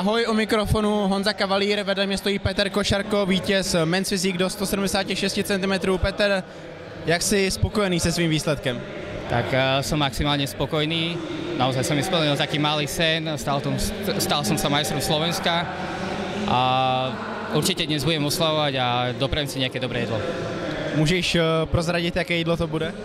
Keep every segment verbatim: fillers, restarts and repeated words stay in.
Ahoj, u mikrofonu Honza Kavalír, vedle mě stojí Petr Košarko, vítěz Men's Physique do sto sedmdesát šest centimetrů. Petr, jak jsi spokojený se svým výsledkem? Tak uh, som maximálne spokojný, naozaj som mi splnil taký malý sen, stal, tom, stal som sa majstrom Slovenska a určite dnes budem oslavovať a doprajem si nejaké dobré jedlo. Můžeš uh, prozradit, jaké jídlo to bude?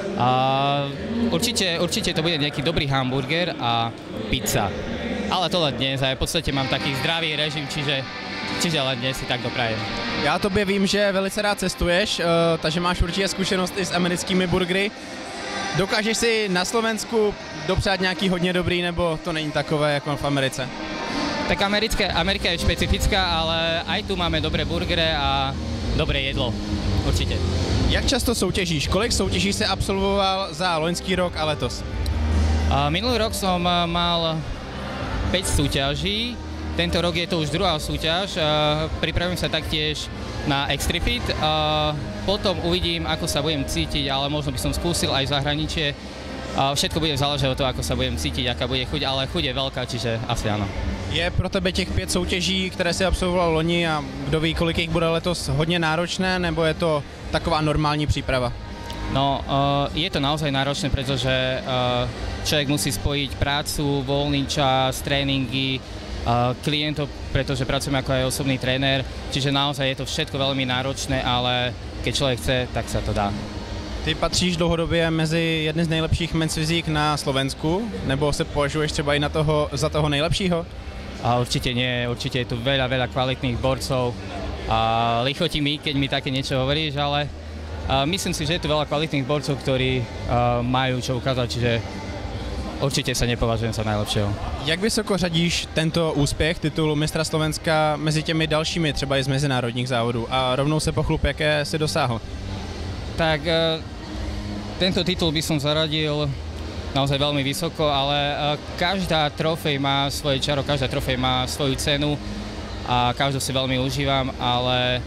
Uh, určite, určite to bude nejaký dobrý hamburger a pizza. Ale to len dnes a v podstate mám taký zdravý režim, čiže, čiže len dnes si tak doprajem. Já tobě vím, že velice rád cestuješ, uh, takže máš určitě zkušenosti s americkými burgery. Dokážeš si na Slovensku dopřát nějaký hodně dobrý, nebo to není takové jako v Americe? Tak Americká, Amerika je špecifická, ale aj tu máme dobré burgery a dobré jedlo. Určite. Jak často soutěžíš? Kolik soutěží se absolvoval za loňský rok a letos? Uh, minulý rok som uh, mal päť súťaží, tento rok je to už druhá súťaž, uh, pripravím sa taktiež na Extrifit, uh, potom uvidím, ako sa budem cítiť, ale možno by som skúsil aj v zahraničie. Uh, všetko bude záležať od toho, ako sa budem cítiť, aká bude chuť, ale chuť je veľká, čiže asi áno. Je pro tebe těch pět soutěží, které si absolvoval loni a kdo ví, kolik jich bude letos, hodně náročné, nebo je to taková normální příprava? No, uh, je to naozaj náročné, pretože uh, človek musí spojiť prácu, voľný čas, tréningy, uh, klientov, pretože pracujem ako aj osobný tréner, čiže naozaj je to všetko veľmi náročné, ale keď človek chce, tak sa to dá. Ty patříš dlouhodobě mezi jedny z nejlepších Men's Physique na Slovensku, nebo se považuješ třeba i na toho, za toho nejlepšího? A určite nie, určite je tu veľa, veľa kvalitných borcov a lichotí mi, keď mi také niečo hovoríš, ale uh, myslím si, že je tu veľa kvalitných borcov, ktorí uh, majú čo ukázať, čiže určite sa nepovažujem za najlepšieho. Jak vysoko řadíš tento úspěch, titulu mistra Slovenska mezi těmi dalšími, třeba i z mezinárodních závodů? A rovnou se pochlup, jaké si dosáhl? Tak uh, tento titul by som zaradil naozaj veľmi vysoko, ale uh, každá trofej má svoje čaro, každá trofej má svoju cenu a každú si veľmi užívam, ale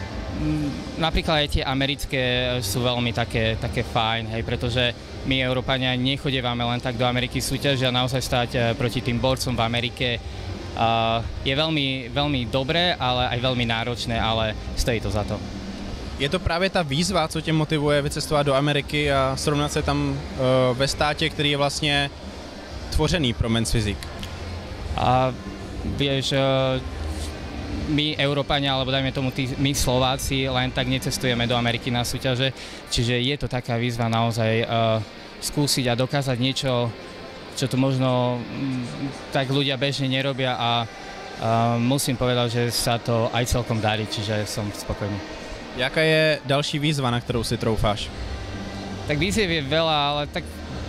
mm, napríklad aj tie americké sú veľmi také, také fajn, hej, pretože my, Európania, nechodívame len tak do Ameriky súťažiť a naozaj stať uh, proti tým borcom v Amerike uh, je veľmi, veľmi dobré, ale aj veľmi náročné, ale stojí to za to. Je to právě ta výzva, co tě motivuje vycestovat do Ameriky a srovnat se tam uh, ve státě, který je vlastně tvořený pro Men's Physique? A vieš, uh, my Európania, alebo dajme tomu tí, my Slováci, len tak necestujeme do Ameriky na súťaže, čiže je to taká výzva naozaj uh, skúsiť a dokázať niečo, čo tu možno m, tak ľudia bežne nerobia a uh, musím povedať, že sa to aj celkom darí, čiže som spokojný. Jaká je další výzva, na kterou si troufáš? Tak výziev je veľa, ale tak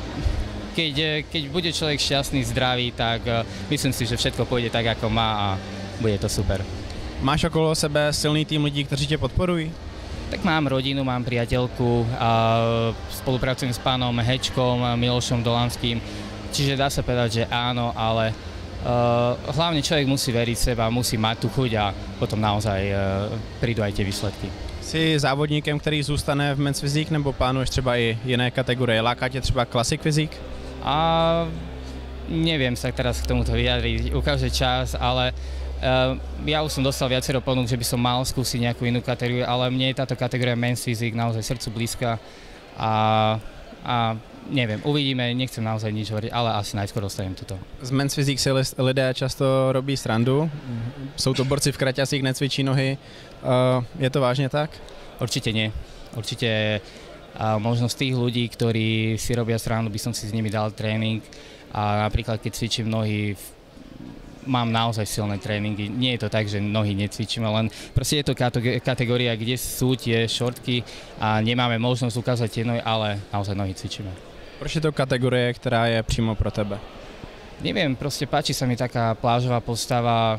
keď, keď bude človek šťastný, zdravý, tak uh, myslím si, že všetko pôjde tak, ako má a bude to super. Máš okolo sebe silný tým lidí, kteří tě podporují? Tak mám rodinu, mám priateľku a spolupracujem s pánom Hečkom, Milošom Dolanským, čiže dá sa povedať, že áno, ale uh, hlavne človek musí veriť v seba, musí mať tu chuť a potom naozaj uh, prídu aj tie výsledky. Jsi závodníkem, který zůstane v Men's Physique, nebo plánuješ třeba i jiné kategorie? Láká tě třeba Classic Physique? A neviem sa teraz k tomuto vyjadriť, ukáže čas, ale uh, ja už som dostal viacero ponúk, že by som mal skúsiť nejakú inú kategóriu, ale mne je táto kategória Men's Physique naozaj srdcu blízka a, a neviem, uvidíme, nechcem naozaj nič hovoriť, ale asi najskôr dostanem tuto. Z Men's Physique si lidé často robí srandu, jsou to borci v kraťasích, necvičí nohy. Uh, je to vážne tak? Určite nie. Určite a možno z tých ľudí, ktorí si robia srandu, by som si s nimi dal tréning a napríklad keď cvičím nohy, mám naozaj silné tréningy. Nie je to tak, že nohy necvičíme, len proste je to kategória, kde sú tie šortky a nemáme možnosť ukázať tie nohy, ale naozaj nohy cvičíme. Proč je to kategorie, ktorá je přímo pro tebe? Neviem, proste páči sa mi taká plážová postava.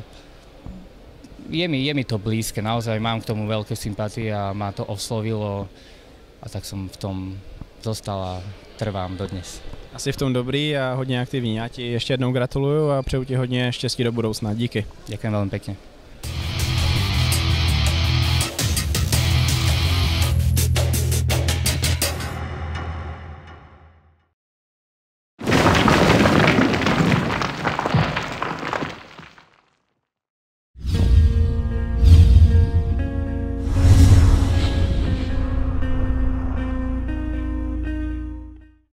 Je mi, je mi to blízke, naozaj mám k tomu veľké sympatie a ma to oslovilo a tak som v tom zostal a trvám dodnes. Asi v tom dobrý a hodně aktivní. Já ti ještě jednou gratuluju a přeju ti hodně štěstí do budoucna. Díky. Ďakujem veľmi pekne.